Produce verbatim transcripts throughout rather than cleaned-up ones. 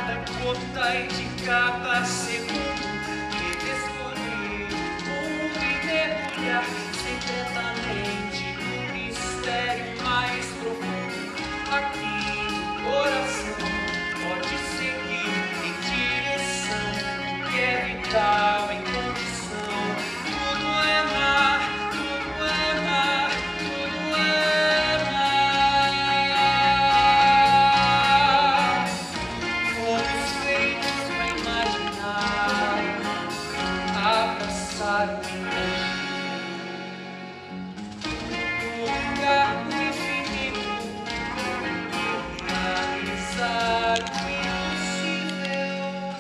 cada gota e de cada segundo deve escolher um e mergulhar secretamente no mistério mais profundo. Aqui o coração pode seguir em direção que é vital em condição. Tudo é mar, tudo é mar, tudo é mar. Fomos feitos para imaginar, abraçar o encontro. No lugar do infinito, realizar o impossível.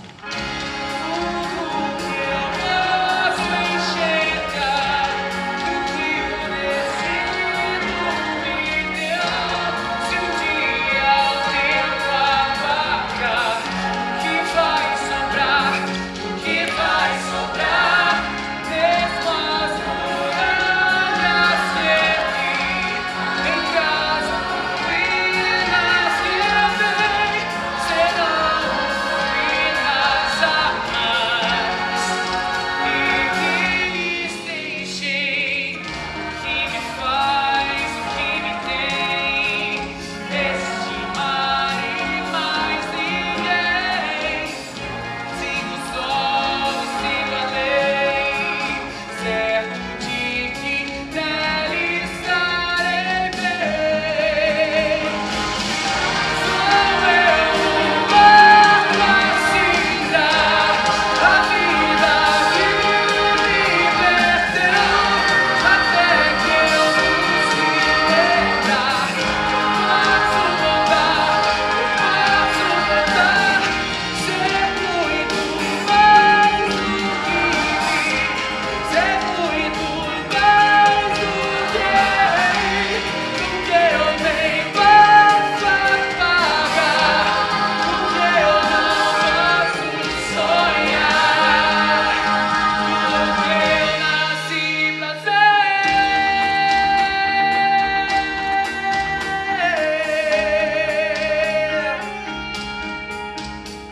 Tudo que eu posso enxergar, o que o destino me deu. Se um dia o tempo apagar, o que vai sobrar, o que vai sobrar? Mesmo as muralhas erguer, em casa ruínas também serão ruínas a mais. E que me enchem, o que me faz, o que me tem, estimar e mais ninguém. Sigo os olhos, sigo a lei, certo de que nele estarei bem. Sou eu o barco a cidrar, a vida que me libertou, até que eu busque lembrar. Posso voltar, posso voltar, ser muito mais do que vi, ser muito mais do que errei, do que eu nem posso apagar, do que eu não posso sonhar, do que eu nasci pra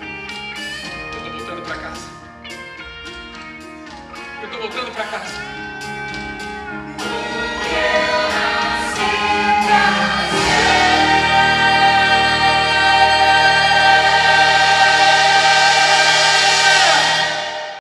ser. Eu tô voltando pra casa. Eu tô voltando pra casa.